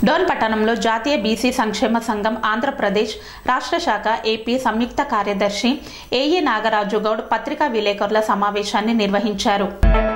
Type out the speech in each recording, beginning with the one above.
డోన్ పట్టణంలో జాతీయ బీసీ సంక్షేమ సంఘం ఆంధ్రప్రదేశ్ రాష్ట్ర శాఖ ఏపీ సంయుక్త కార్యదర్శి ఏఈ నాగరాజు గౌడ్ పత్రికా విలేకరుల సమావేశాన్ని నిర్వహించారు.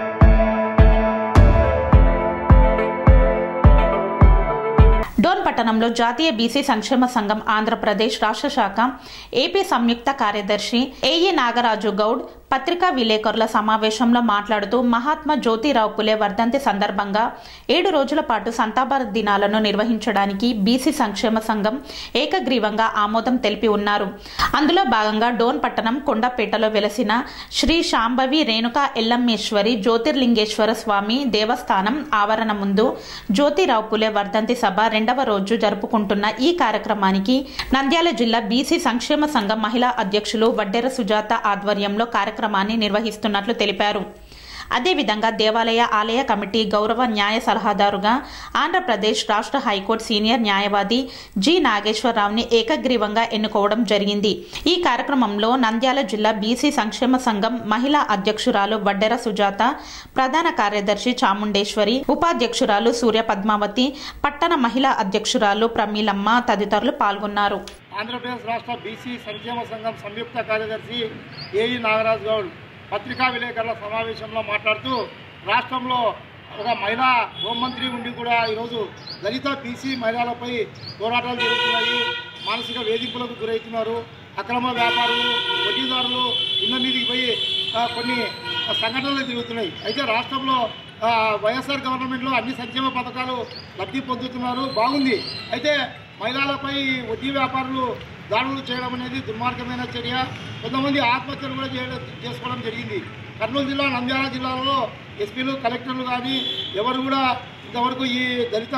డోన్ పట్టణంలో జాతీయ బీసీ సంక్షేమ సంఘం ఆంధ్రప్రదేశ్ రాష్ట్ర శాఖ ఏపీ సంయుక్త కార్యదర్శి ఏఈ నాగరాజు గౌడ్ పత్రికా విలేకరుల సమావేశంలో మాట్లాడుతూ మహాత్మా జ్యోతిరావు పులే వర్ధంతి సందర్భంగా 7 రోజుల పాటు సంతాప దినాలను నిర్వహించడానికి బీసీ సంక్షేమ సంఘం ఏకగ్రీవంగా ఆమోదం తెలిపి ఉన్నారు. అందులో భాగంగా డోన్ పట్టణం కొండపేటలో వెలసిన శ్రీ శాంభవి రేణుకా ఎల్లమ్మేశ్వరి జ్యోతిర్లింగేశ్వర స్వామి దేవస్థానం ఆవరణ ముందు జ్యోతిరావు పులే వర్ధంతి సభ 2వ రోజు జరుపుకుంటున్న ఈ కార్యక్రమానికి నంద్యాల జిల్లా బీసీ సంక్షేమ సంఘం మహిళా అధ్యక్షులు వడ్డెర సుజాత ఆధ్వర్యంలో కార్యక్రమాన్ని నిర్వహిస్తున్నట్లు తెలిపారు. అదేవిధంగా దేవాలయ ఆలయ కమిటీ గౌరవ న్యాయ సలహాదారుగా ఆంధ్రప్రదేశ్ రాష్ట్ర హైకోర్టు సీనియర్ న్యాయవాది జి నాగేశ్వరరావుని ఏకగ్రీవంగా ఎన్నుకోవడం జరిగింది. ఈ కార్యక్రమంలో నంద్యాల జిల్లా బీసీ సంక్షేమ సంఘం మహిళా అధ్యక్షురాలు వడ్డెర సుజాత, ప్రధాన కార్యదర్శి చాముండేశ్వరి, ఉపాధ్యక్షురాలు సూర్య పద్మావతి, పట్టణ మహిళా అధ్యక్షురాలు ప్రమీలమ్మ తదితరులు పాల్గొన్నారు. ఆంధ్రప్రదేశ్ రాష్ట్ర బీసీ సంక్షేమ సంఘం సంయుక్త కార్యదర్శి ఏఈ నాగరాజు గౌడ్ పత్రికా విలేకరుల సమావేశంలో మాట్లాడుతూ రాష్ట్రంలో ఒక మహిళా హోంమంత్రి ఉండి కూడా ఈరోజు దళిత బీసీ మహిళలపై పోరాటాలు జరుగుతున్నాయి, మానసిక వేధింపులకు గురవుతున్నారు, అక్రమ వ్యాపారులు వడ్డీదారులు ఇళ్ళ మీదికి పోయి కొన్ని సంఘటనలు జరుగుతున్నాయి. అయితే రాష్ట్రంలో వైఎస్ఆర్ గవర్నమెంట్లో అన్ని సంక్షేమ పథకాలు లబ్ధి పొందుతున్నారు, బాగుంది. అయితే మహిళలపై వడ్డీ వ్యాపారులు దాడులు చేయడం అనేది దుర్మార్గమైన చర్య. కొంతమంది ఆత్మహత్యలు కూడా చేసుకోవడం జరిగింది. కర్నూలు జిల్లా, నంద్యాల జిల్లాలో ఎస్పీలు, కలెక్టర్లు కానీ ఎవరు కూడా ఇంతవరకు ఈ దళిత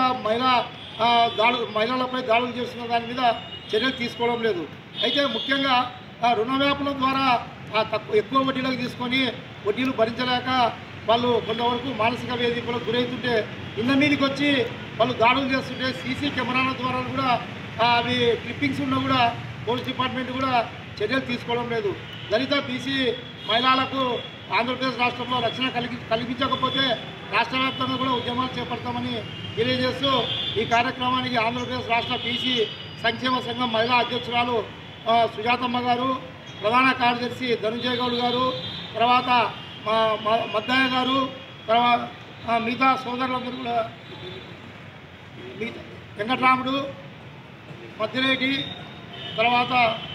మహిళలపై దాడులు చేస్తున్న దాని మీద చర్యలు తీసుకోవడం లేదు. అయితే ముఖ్యంగా రుణవ్యాపుల ద్వారా ఎక్కువ వడ్డీలకు తీసుకొని వడ్డీలు భరించలేక వాళ్ళు కొంతవరకు మానసిక వేధింపులకు గురవుతుంటే ఇళ్ళ మీదకి వచ్చి వాళ్ళు దాడులు చేస్తుంటే సీసీ కెమెరాల ద్వారా కూడా అవి క్లిప్పింగ్స్ ఉన్నా కూడా పోలీస్ డిపార్ట్మెంట్ కూడా చర్యలు తీసుకోవడం లేదు. దళిత బీసీ మహిళలకు ఆంధ్రప్రదేశ్ రాష్ట్రంలో రక్షణ కల్పించకపోతే రాష్ట్ర వ్యాప్తంగా కూడా ఉద్యమాలు చేపడతామని తెలియజేస్తూ ఈ కార్యక్రమానికి ఆంధ్రప్రదేశ్ రాష్ట్ర బీసీ సంక్షేమ సంఘం మహిళా అధ్యక్షురాలు సుజాతమ్మ గారు, ప్రధాన కార్యదర్శి ధనుంజయ గౌడ్ గారు, తర్వాత మద్దయ్య గారు, తర్వాత మిగతా సోదరులందరూ కూడా వెంకటరాముడు, మధ్యరేటి, తర్వాత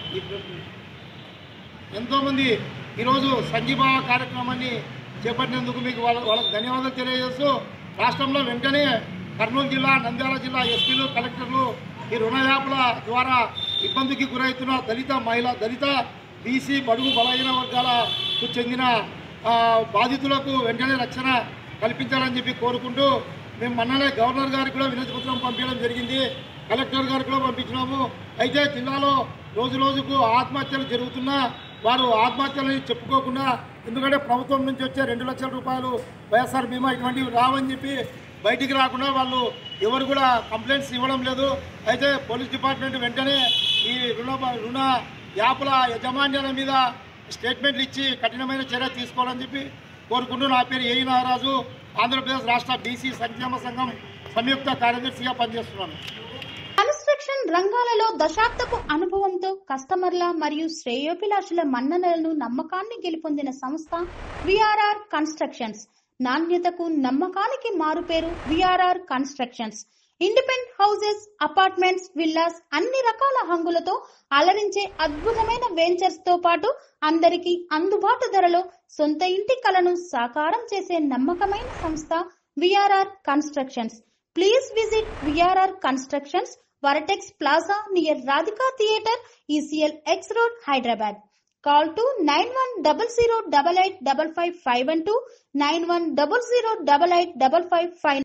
ఎంతోమంది ఈరోజు సంఘీభావ కార్యక్రమాన్ని చేపట్టినందుకు మీకు వాళ్ళకు ధన్యవాదాలు తెలియజేస్తూ రాష్ట్రంలో వెంటనే కర్నూలు జిల్లా, నంద్యాల జిల్లా ఎస్పీలు, కలెక్టర్లు ఈ రుణవ్యాపుల ద్వారా ఇబ్బందికి గురవుతున్న దళిత బీసీ బడుగు బలహీన వర్గాలకు చెందిన బాధితులకు వెంటనే రక్షణ కల్పించాలని చెప్పి కోరుకుంటూ మేము మొన్ననే గవర్నర్ గారికి కూడా వినతిపత్రం పంపించడం జరిగింది, కలెక్టర్ గారికి కూడా పంపించినాము. అయితే జిల్లాలో రోజు రోజుకు ఆత్మహత్యలు జరుగుతున్నా వారు ఆత్మహత్యలని చెప్పుకోకుండా, ఎందుకంటే ప్రభుత్వం నుంచి వచ్చే 2 లక్షల రూపాయలు వైఎస్ఆర్ బీమా ఇటువంటివి రావని చెప్పి బయటికి రాకుండా వాళ్ళు ఎవరు కూడా కంప్లైంట్స్ ఇవ్వడం లేదు. అయితే పోలీస్ డిపార్ట్మెంట్ వెంటనే ఈ రుణ యాప్ల యజమాన్యాల మీద స్టేట్మెంట్లు ఇచ్చి కఠినమైన చర్య తీసుకోవాలని చెప్పి కోరుకుంటూ నా పేరు ఏఈ నాగరాజు, ఆంధ్రప్రదేశ్ రాష్ట్ర బీసీ సంక్షేమ సంఘం సంయుక్త కార్యదర్శిగా పనిచేస్తున్నాను. కన్స్ట్రక్షన్ రంగాలలో దశాబ్దపు అనుభవంతో కస్టమర్ల మరియు శ్రేయోభిలాషుల మన్ననలను, నమ్మకాన్ని గెలుపొందిన సంస్థ విఆర్ఆర్ కన్స్ట్రక్షన్స్. నాణ్యతకు, నమ్మకానికి మారుపేరు VRR constructions. Independent houses, apartments, villas అన్ని రకాల హంగులతో అలరించే అద్భుతమైన వెంచర్స్ తో పాటు అందరికీ అందుబాటు ధరలో సొంత ఇంటి కలను సాకారం చేసే నమ్మకమైన సంస్థ VRR constructions. Please visit VRR constructions, Varatex Plaza near Radhika Theatre, ECL X Road, Hyderabad. Call to 910088555512, 9100885555.